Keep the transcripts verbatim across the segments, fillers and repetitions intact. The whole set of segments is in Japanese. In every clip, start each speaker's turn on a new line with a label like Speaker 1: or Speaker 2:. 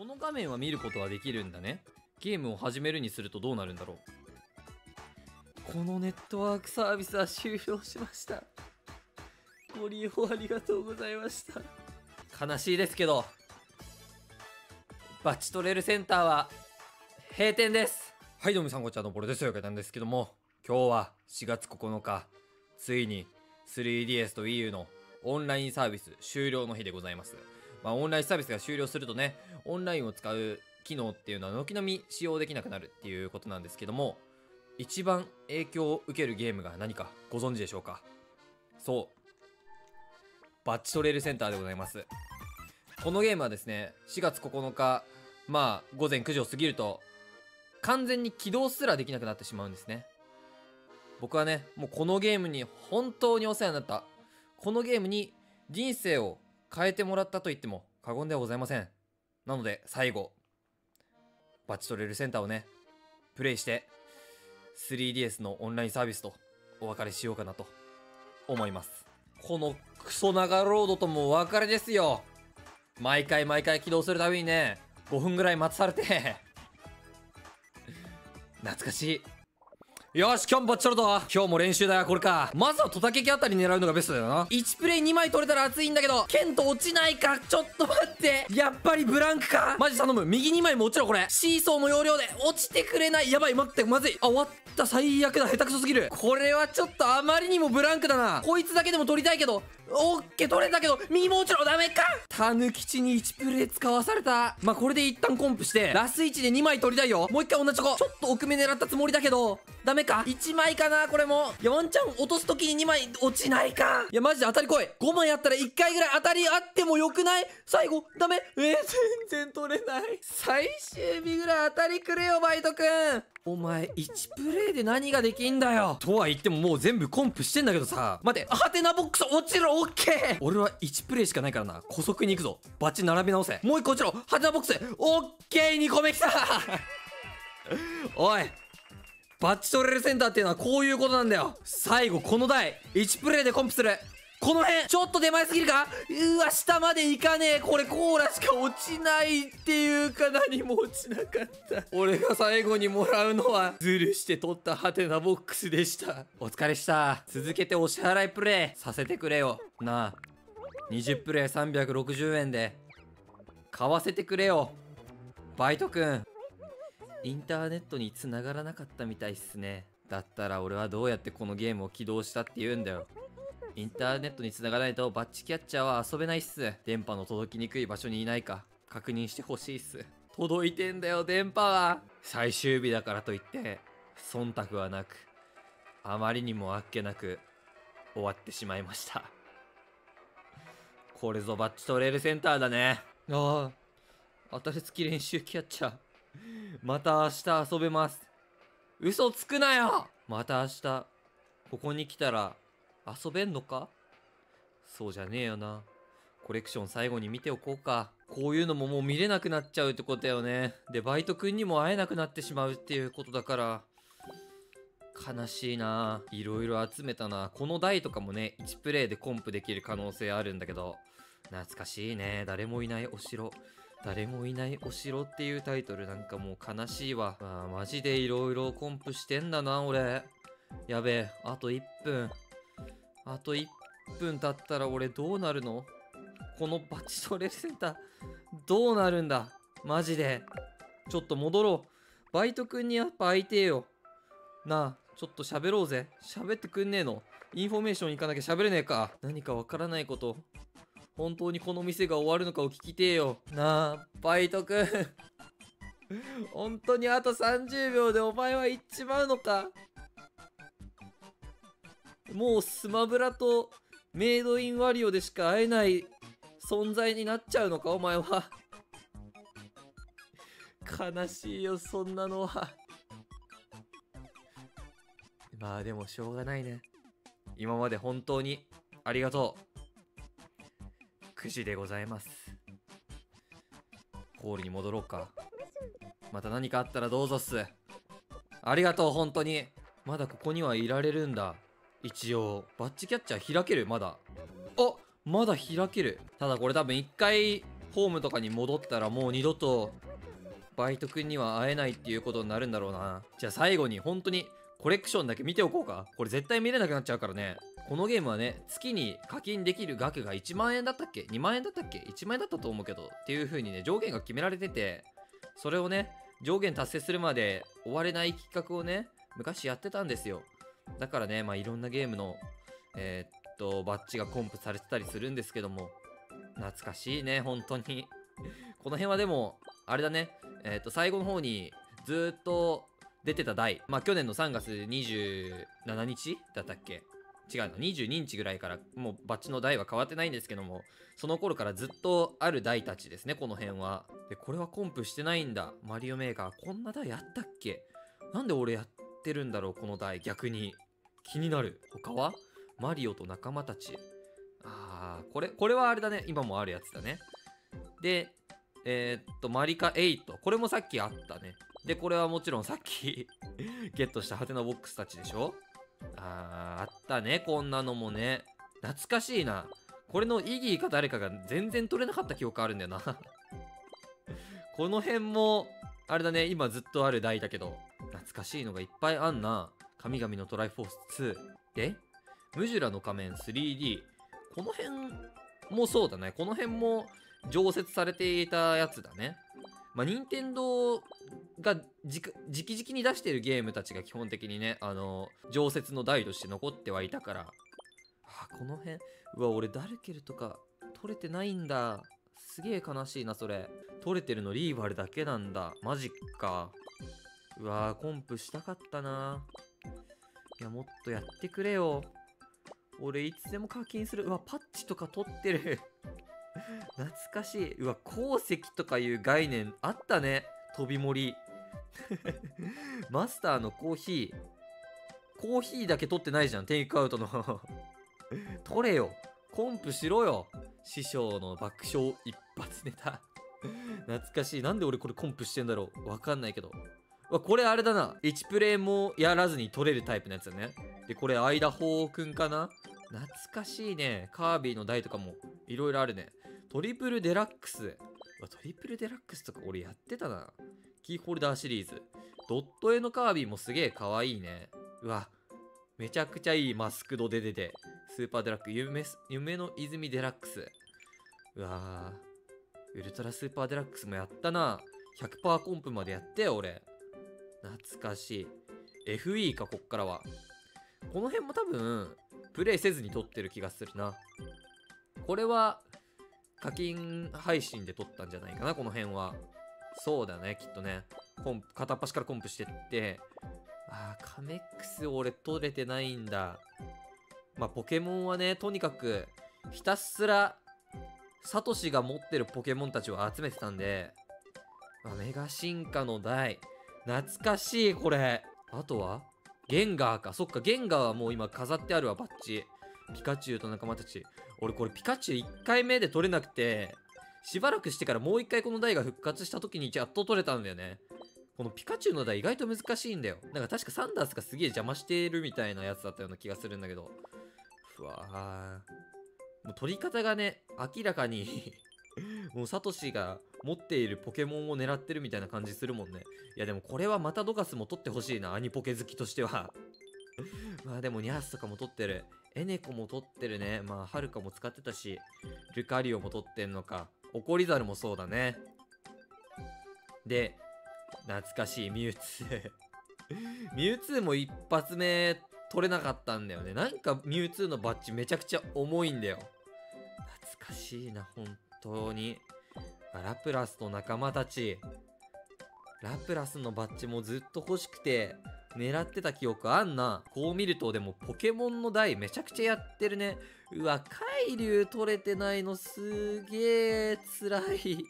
Speaker 1: この画面は見ることはできるんだね。ゲームを始めるにするとどうなるんだろう。このネットワークサービスは終了しました。ご利用ありがとうございました。悲しいですけどバチトレルセンターは閉店です。はい、どうもさんこちゃんのボルです。よかったんですけども、今日はしがつここのか、ついに スリーディーエス と Wii U のオンラインサービス終了の日でございます。まあオンラインサービスが終了するとね、オンラインを使う機能っていうのは軒並み使用できなくなるっていうことなんですけども、一番影響を受けるゲームが何かご存知でしょうか。そう、バチトレールセンターでございます。このゲームはですね、しがつここのか、まあ午前くじを過ぎると完全に起動すらできなくなってしまうんですね。僕はね、もうこのゲームに本当にお世話になった、このゲームに人生を変えてもらったと言っても過言ではございません。なので最後バチトレールセンターをねプレイして スリーディーエス のオンラインサービスとお別れしようかなと思います。このクソ長ロードともお別れですよ。毎回毎回起動するたびにね、ごふんぐらい待たされて懐かしい。よし、今日もバッチトルと今日も練習だよ。これか。まずはトタケキあたり狙うのがベストだよな。いちプレイにまい取れたら熱いんだけど、ケント落ちないか。ちょっと待って、やっぱりブランクか。マジ頼む。右にまいも落ちろ。これシーソーの要領で落ちてくれない。やばい、待って、まずい。あ、終わった。最悪だ。下手くそすぎる。これはちょっとあまりにもブランクだな。こいつだけでも取りたいけど、オッケー取れたけど右も落ちろ。ダメか。タヌキチにいちプレイ使わされた。まあこれで一旦コンプしてラスいちでにまい取りたいよ。もう一回同じとこ。ちょっと奥目狙ったつもりだけどダメか。いちまいかな。これもいや、ワンチャン落とす時ににまい落ちないか。いやマジで当たり来い。ごまいあったらいっかいぐらい当たりあってもよくない？最後ダメ。えー、全然取れない。最終日ぐらい当たりくれよバイトくん。お前いちプレイで何ができんだよ。とは言ってももう全部コンプしてんだけどさ。待て、ハテナボックス落ちろ。オッケー。俺はいちプレイしかないからな。古速に行くぞ。バッチ並び直せ。もう一個落ちろ。ハテナボックス。オッケー。にこめきたおい、バッチトレールセンターっていうのはこういうことなんだよ。最後この台いちプレイでコンプする。この辺ちょっと手前すぎるか。うわ、下まで行かねえ。これコーラしか落ちないっていうか、何も落ちなかった。俺が最後にもらうのはズルして取ったハテナボックスでした。お疲れした。続けてお支払いプレイさせてくれよなあ。にじゅうプレイさんびゃくろくじゅうえんで買わせてくれよバイトくん。インターネットに繋がらなかったみたいっすね。だったら俺はどうやってこのゲームを起動したって言うんだよ。インターネットに繋がらないとバッチキャッチャーは遊べないっす。電波の届きにくい場所にいないか確認してほしいっす。届いてんだよ電波は。最終日だからといって忖度はなく、あまりにもあっけなく終わってしまいました。これぞバッチトレールセンターだね。ああ、当たり付き練習キャッチャーまた明日遊べます。嘘つくなよ。また明日ここに来たら遊べんのか。そうじゃねえよな。コレクション最後に見ておこうか。こういうのももう見れなくなっちゃうってことだよね。でバイトくんにも会えなくなってしまうっていうことだから悲しいな。いろいろ集めたな。この台とかもねいちプレイでコンプできる可能性あるんだけど、懐かしいね。誰もいないお城、誰もいないお城っていうタイトルなんかもう悲しいわ。あ、マジでいろいろコンプしてんだな俺。やべえ、あといっぷん。あといっぷん経ったら俺どうなるの。このバチトレールセンターどうなるんだマジで。ちょっと戻ろう。バイトくんにやっぱ会いてえよなあ。ちょっと喋ろうぜ。喋ってくんねえの。インフォメーション行かなきゃ喋れねえか。何かわからないこと、本当にこの店が終わるのかを聞きてえよなあバイトくん本当にあとさんじゅうびょうでお前は行っちまうのか。もうスマブラとメイドインワリオでしか会えない存在になっちゃうのかお前は。悲しいよそんなのは。まあでもしょうがないね。今まで本当にありがとう。くじでございます。ホールに戻ろうか。また何かあったらどうぞっす。ありがとう本当に。まだここにはいられるんだ。一応バッチキャッチャー開ける。まだ、あ、まだ開ける。ただこれ多分一回ホームとかに戻ったらもう二度とバイト君には会えないっていうことになるんだろうな。じゃあ最後に本当にコレクションだけ見ておこうか。これ絶対見れなくなっちゃうからね。このゲームはね、月に課金できる額がいちまんえんだったっけ ?にまんえんだったっけ ?いちまんえんだったと思うけど、っていう風にね、上限が決められてて、それをね、上限達成するまで終われない企画をね、昔やってたんですよ。だからね、まあいろんなゲームの、えー、っと、バッジがコンプされてたりするんですけども、懐かしいね、本当に。この辺はでも、あれだね、えー、っと、最後の方にずーっと出てた台、まあ去年のさんがつにじゅうしちにちだったっけ違うの、にじゅうににちぐらいからもうバッジの台は変わってないんですけども、その頃からずっとある台たちですね、この辺は。で、これはコンプしてないんだ。マリオメーカー。こんな台あったっけ？なんで俺やってるんだろう、この台。逆に。気になる。他はマリオと仲間たち。あー、これ、これはあれだね。今もあるやつだね。で、えー、っと、マリカはち。これもさっきあったね。で、これはもちろんさっきゲットしたハテナボックスたちでしょ？あー、あったね。こんなのもね。懐かしいな。これのイギーか誰かが全然取れなかった記憶あるんだよなこの辺も、あれだね。今ずっとある台だけど、懐かしいのがいっぱいあんな。神々のトライフォースツー。で、ムジュラの仮面 スリーディー。この辺もそうだね。この辺も常設されていたやつだね。まあ、任天堂がじ直々に出しているゲームたちが基本的にね、あの、常設の台として残ってはいたから。あ、この辺、うわ、俺ダルケルとか取れてないんだ。すげえ悲しいな、それ。取れてるのリーバルだけなんだ。マジか。うわー、コンプしたかったな。いや、もっとやってくれよ。俺、いつでも課金する。うわ、パッチとか取ってる。懐かしい。うわ、鉱石とかいう概念あったね。飛び盛り。マスターのコーヒー。コーヒーだけ取ってないじゃん。テイクアウトの。取れよ。コンプしろよ。師匠の爆笑一発ネタ。懐かしい。なんで俺これコンプしてんだろう。わかんないけど。わ、これあれだな。いちプレイもやらずに取れるタイプのやつだね。で、これ、アイダホーくんかな？懐かしいね。カービィの台とかもいろいろあるね。トリプルデラックス。うわ、トリプルデラックスとか俺やってたな。キーホルダーシリーズ。ドット絵のカービィもすげえ可愛いね。うわ、めちゃくちゃいいマスクドで出て。スーパーデラックス、夢、夢の泉デラックス。うわー、ウルトラスーパーデラックスもやったな。ひゃくパーセント コンプまでやったよ、俺。懐かしい。エフイー か、こっからは。この辺も多分、プレイせずに撮ってる気がするな。これは、課金配信で撮ったんじゃないかな、この辺は。そうだね、きっとね。コンプ、片っ端からコンプしてって。あー、カメックス俺撮れてないんだ。まあ、ポケモンはね、とにかく、ひたすら、サトシが持ってるポケモンたちを集めてたんで、まあ、メガ進化の台。懐かしい、これ。あとはゲンガーか。そっか、ゲンガーはもう今飾ってあるわ、バッジ。ピカチュウと仲間たち。俺これピカチュウいっかいめで取れなくて、しばらくしてからもういっかいこの台が復活した時にやっと取れたんだよね。このピカチュウの台意外と難しいんだよ。なんか確かサンダースがすげえ邪魔してるみたいなやつだったような気がするんだけど。ふわー。もう取り方がね、明らかにもうサトシが持っているポケモンを狙ってるみたいな感じするもんね。いやでもこれはまたドガスも取ってほしいな、アニポケ好きとしては。まあでもニャースとかも取ってる。エネコも取ってるね。まあハルカも使ってたし、ルカリオも取ってんのか。オコリザルもそうだね。で、懐かしいミュウツー。ミュウツーも一発目取れなかったんだよね。なんかミュウツーのバッジめちゃくちゃ重いんだよ。懐かしいな、本当に。ラプラスと仲間たち。ラプラスのバッジもずっと欲しくて、狙ってた記憶あんな。こう見るとでもポケモンの台めちゃくちゃやってるね。うわ、海竜取れてないのすげえ辛い。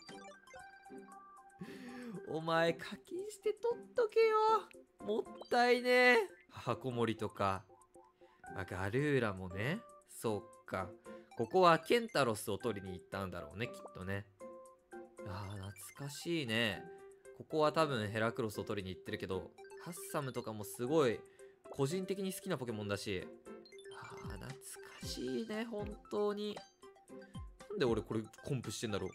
Speaker 1: お前課金して取っとけよ。もったいねえ。箱森とか。あ、ガルーラもね。そうか。ここはケンタロスを取りに行ったんだろうね、きっとね。ああ、懐かしいね。ここは多分ヘラクロスを取りに行ってるけど、ハッサムとかもすごい個人的に好きなポケモンだし。ああ、懐かしいね、本当に。なんで俺これコンプしてんだろう。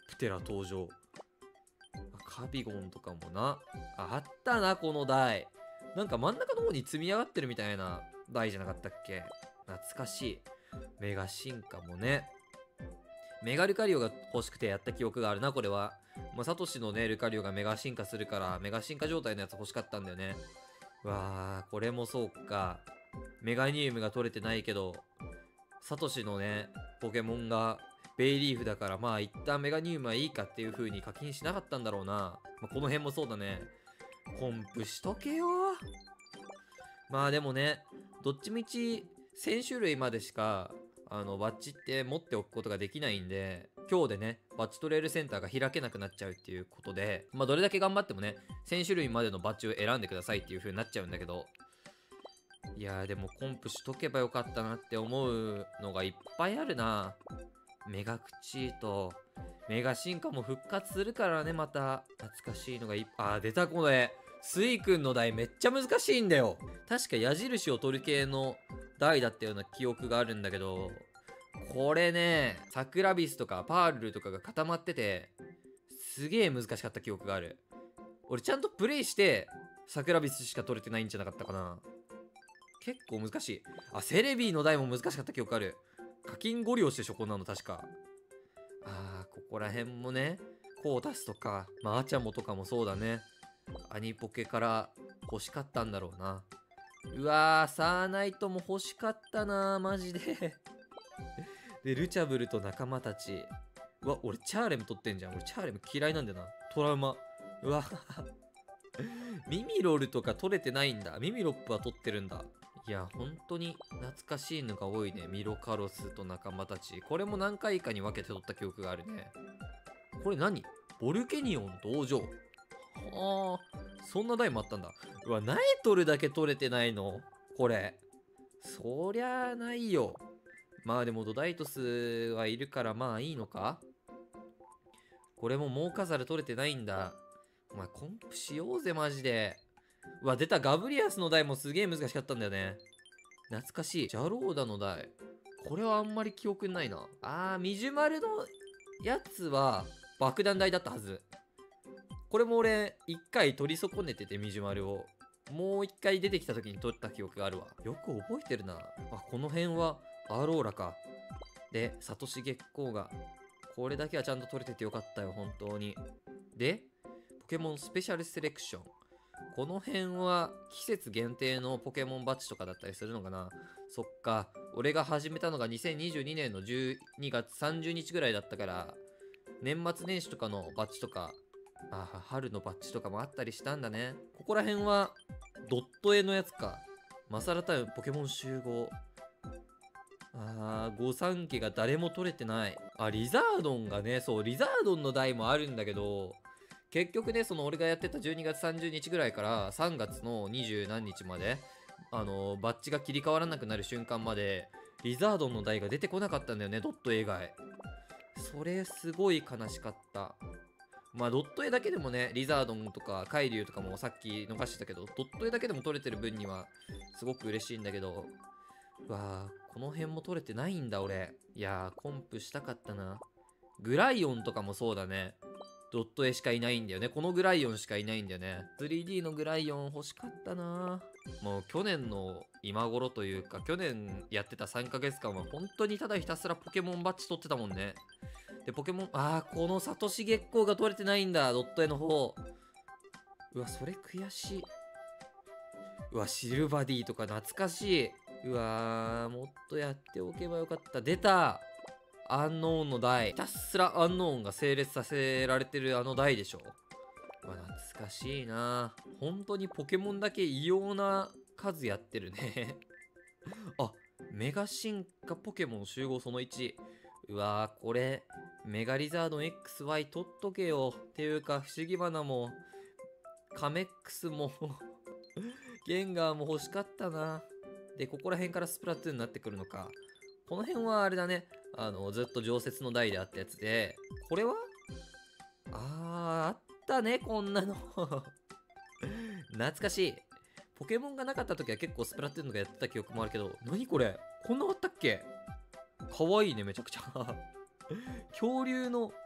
Speaker 1: プテラ登場。カビゴンとかもな。あ、あったな、この台。なんか真ん中の方に積み上がってるみたいな台じゃなかったっけ。懐かしい。メガ進化もね。メガルカリオが欲しくてやった記憶があるな、これは。まあ、サトシのね、ルカリオがメガ進化するから、メガ進化状態のやつ欲しかったんだよね。わー、これもそうか。メガニウムが取れてないけど、サトシのね、ポケモンがベイリーフだから、まあ一旦メガニウムはいいかっていう風に課金しなかったんだろうな。まあ、この辺もそうだね。コンプしとけよ。まあでもね、どっちみちせん種類までしか、あの、バッジって持っておくことができないんで、今日でね、バッジトレイルセンターが開けなくなっちゃうっていうことで、まあどれだけ頑張ってもね、せん種類までのバッジを選んでくださいっていう風になっちゃうんだけど、いやーでもコンプしとけばよかったなって思うのがいっぱいあるな。メガクチート、メガ進化も復活するからね、また。懐かしいのがいっぱい。あー、出たこれ。スイ君の台めっちゃ難しいんだよ。確か矢印を取る系の台だったような記憶があるんだけど、これね、サクラビスとかパールとかが固まってて、すげえ難しかった記憶がある。俺ちゃんとプレイして、サクラビスしか取れてないんじゃなかったかな。結構難しい。あ、セレビーの台も難しかった記憶ある。課金ゴリ押しでしょ、こんなの確か。あー、ここら辺もね、コータスとか、まあ、アチャモとかもそうだね。アニポケから欲しかったんだろうな。うわー、サーナイトも欲しかったな、マジで。で、ルチャブルと仲間たち。うわ、俺チャーレム取ってんじゃん。俺チャーレム嫌いなんだよな。トラウマ。うわミミロルとか取れてないんだ。ミミロップは取ってるんだ。いや、本当に懐かしいのが多いね。ミロカロスと仲間たち。これも何回かに分けて取った記憶があるね。これ何？ボルケニオン登場。はあ、そんな台もあったんだ。うわ、ナエトルだけ取れてないの？これ。そりゃあないよ。まあでもドダイトスはいるからまあいいのか？これもモーカザル取れてないんだ。お前コンプしようぜマジで。うわ、出た。ガブリアスの台もすげえ難しかったんだよね。懐かしい。ジャローダの台。これはあんまり記憶にないな。あー、ミジュマルのやつは爆弾台だったはず。これも俺、一回取り損ねてて、ミジュマルを。もう一回出てきた時に取った記憶があるわ。よく覚えてるな。あ、この辺はアローラか。で、サトシ月光が。これだけはちゃんと取れててよかったよ、本当に。で、ポケモンスペシャルセレクション。この辺は季節限定のポケモンバッジとかだったりするのかな。そっか。俺が始めたのがにせんにじゅうにねんのじゅうにがつさんじゅうにちぐらいだったから、年末年始とかのバッジとか、あ、春のバッジとかもあったりしたんだね。ここら辺はドット絵のやつか。マサラタウンポケモン集合。あー、御三家が誰も取れてない。あ、リザードンがね、そう、リザードンの台もあるんだけど、結局ね、その俺がやってたじゅうにがつさんじゅうにちぐらいからさんがつのにじゅうなんにちまで、あのー、バッジが切り替わらなくなる瞬間まで、リザードンの台が出てこなかったんだよね、ドット絵以外。それすごい悲しかった。まあ、ドット絵だけでもね、リザードンとかカイリュウとかもさっき逃してたけど、ドット絵だけでも取れてる分にはすごく嬉しいんだけど、うわー、この辺も取れてないんだ俺。いやー、コンプしたかったな。グライオンとかもそうだね。ドット絵しかいないんだよね。このグライオンしかいないんだよね。スリーディー のグライオン欲しかったな。もう去年の今頃というか、去年やってたさんかげつかんは本当にただひたすらポケモンバッジ取ってたもんね。で、ポケモン、あー、このサトシ月光が取れてないんだ。ドット絵の方。うわ、それ悔しい。うわ、シルバディとか懐かしい。うわー、もっとやっておけばよかった。出た。アンノーンの台。ひたすらアンノーンが整列させられてるあの台でしょ。うわ、懐かしいな。本当にポケモンだけ異様な数やってるね。あ、メガ進化ポケモン集合そのいち。うわー、これ、メガリザードン エックスワイ 取っとけよ。っていうか、不思議花も、カメックスも、ゲンガーも欲しかったな。で、ここら辺からスプラトゥーンになってくるのか。この辺はあれだね。あの、ずっと常設の台であったやつで、これはあー、あったね、こんなの。懐かしい。ポケモンがなかった時は結構スプラトゥーンとかやってた記憶もあるけど、何これこんなあったっけ？かわいいね、めちゃくちゃ。恐竜の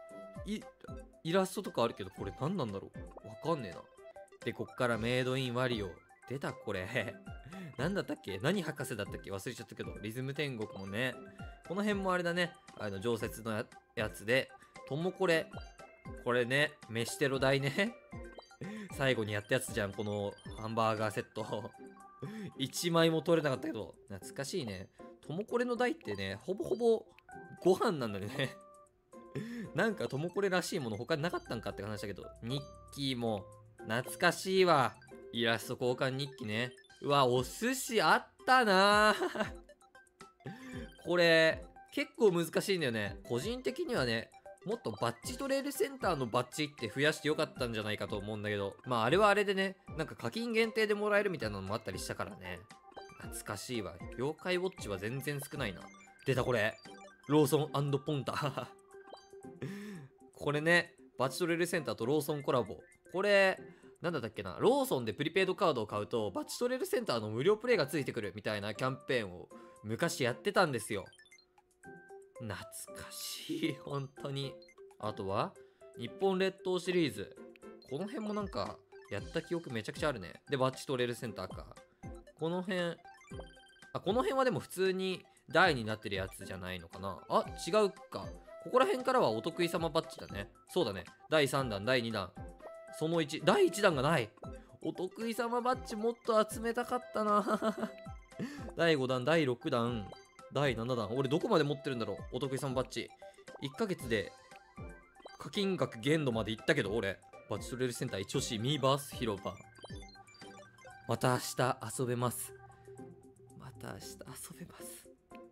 Speaker 1: イイラストとかあるけど、これ何なんだろう、わかんねえな。で、こっからメイドインワリオ。出たこれ。何だったっけ、何博士だったっけ、忘れちゃったけど、リズム天国もね。この辺もあれだね。あの、常設の や, やつで、ともこれ。これね、飯テロ代ね。最後にやったやつじゃん、このハンバーガーセット。いちまいも取れなかったけど、懐かしいね。ともこれの台ってね、ほぼほぼご飯なんだよね。なんかともこれらしいもの他になかったんかって話だけど、日記も懐かしいわ。イラスト交換日記ね。うわ、お寿司あったなこれ、結構難しいんだよね。個人的にはね、もっとバッジトレールセンターのバッジって増やしてよかったんじゃないかと思うんだけど、まああれはあれでね、なんか課金限定でもらえるみたいなのもあったりしたからね。懐かしいわ。妖怪ウォッチは全然少ないな。出たこれ。ローソン&ポンタ。これね、バッジトレールセンターとローソンコラボ。これ、なんだったっけな、ローソンでプリペイドカードを買うと、バッジトレールセンターの無料プレイがついてくるみたいなキャンペーンを昔やってたんですよ。懐かしい、本当に。あとは、日本列島シリーズ。この辺もなんか、やった記憶めちゃくちゃあるね。で、バッジトレールセンターか。この辺、あ、この辺はでも普通に台になってるやつじゃないのかな。あ、違うか。ここら辺からはお得意様バッジだね。そうだね。だいさんだん、だいにだん。そのいち、だいいちだんがない。お得意様バッジもっと集めたかったな。だいごだん、だいろくだん、だいななだん。俺どこまで持ってるんだろう、お得意様バッジ。いっかげつで課金額限度までいったけど、俺。バッジトレールセンター一押し、ミーバース広場。また明日遊べます。また明日遊べます。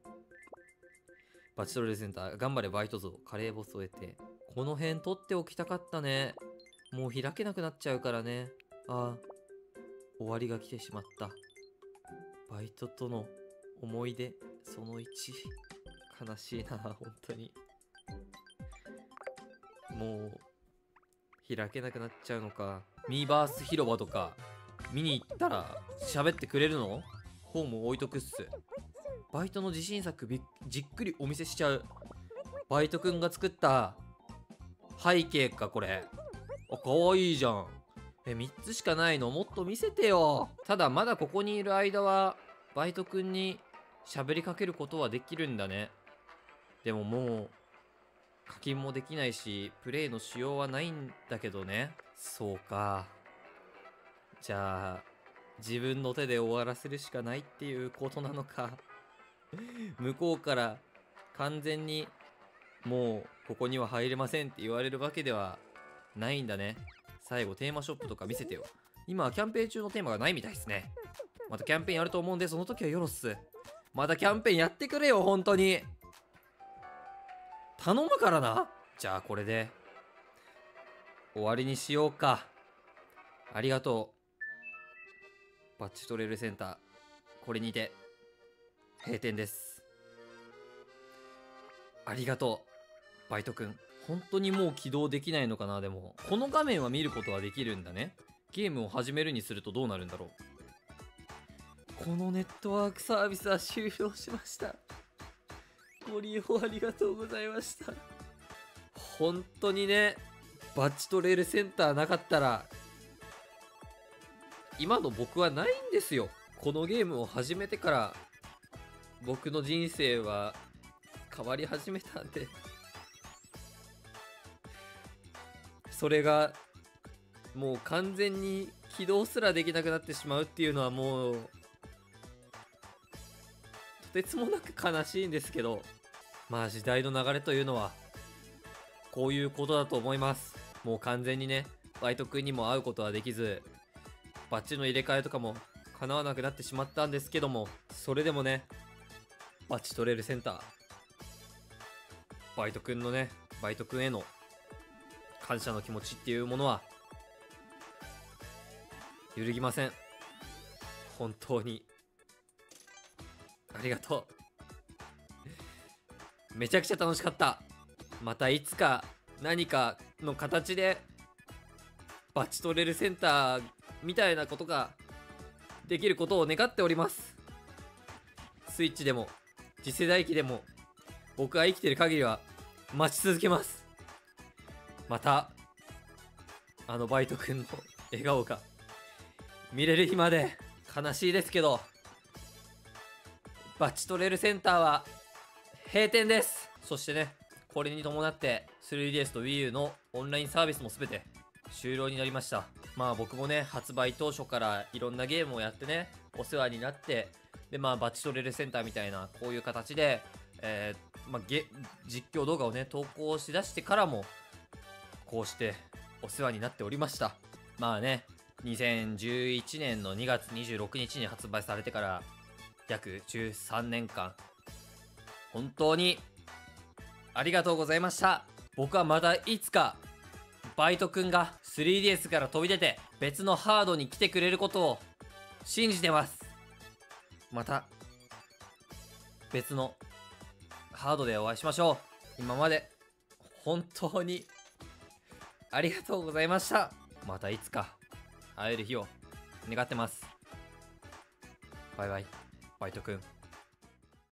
Speaker 1: バッジトレールセンター、頑張れバイト像、カレーボスを得て。この辺取っておきたかったね。もう開けなくなっちゃうからね。ああ、終わりが来てしまった。バイトとの思い出、そのいち。悲しいな、本当に。もう、開けなくなっちゃうのか。ミーバース広場とか、見に行ったら喋ってくれるの？本も置いとくっす。バイトの自信作びじっくりお見せしちゃう。バイトくんが作った背景か、これ。あ、かわいいじゃん。え、みっつしかないの？もっと見せてよ。ただ、まだここにいる間は、バイトくんに喋りかけることはできるんだね。でももう、課金もできないし、プレイのしようはないんだけどね。そうか。じゃあ、自分の手で終わらせるしかないっていうことなのか。向こうから完全に、もう、ここには入れませんって言われるわけではないんだね。最後テーマショップとか見せてよ。今はキャンペーン中のテーマがないみたいですね。またキャンペーンやると思うんで、その時はよろっす。またキャンペーンやってくれよ、本当に。頼むからな。じゃあこれで終わりにしようか。ありがとう。バッジトレールセンター、これにて閉店です。ありがとう、バイトくん。本当にもう起動できないのかな。でもこの画面は見ることはできるんだね。ゲームを始めるにするとどうなるんだろう。このネットワークサービスは終了しました。ご利用ありがとうございました。本当にね、バッジトレールセンターなかったら今の僕はないんですよ。このゲームを始めてから僕の人生は変わり始めたんで、それがもう完全に起動すらできなくなってしまうっていうのはもうとてつもなく悲しいんですけど、まあ時代の流れというのはこういうことだと思います。もう完全にね、バイト君にも会うことはできず、バッジの入れ替えとかも叶わなくなってしまったんですけども、それでもね、バッジトレールセンター、バイト君のね、バイト君への感謝の気持ちっていうものは揺るぎません。本当にありがとう。めちゃくちゃ楽しかった。またいつか何かの形でバッジトレールセンターみたいなことができることを願っております。スイッチでも次世代機でも僕が生きてる限りは待ち続けます。 またあのバイトくんの笑顔が見れる日まで悲しいですけど、バチトレールセンターは閉店です。そしてね、これに伴って スリーディーエス と WiiU のオンラインサービスも全て終了になりました。まあ僕もね、発売当初からいろんなゲームをやってね、お世話になって、でまあバチトレールセンターみたいなこういう形で、えーまあ、ゲ実況動画をね投稿しだしてからもこうしてお世話になっておりました。まあね、にせんじゅういちねんのにがつにじゅうろくにちに発売されてから約じゅうさんねんかん、本当にありがとうございました。僕はまたいつかバイトくんが スリーディーエス から飛び出て別のハードに来てくれることを信じてます。また別のハードでお会いしましょう。今まで本当にありがとうございました。またいつか会える日を願ってます。バイバイ、バイトくん。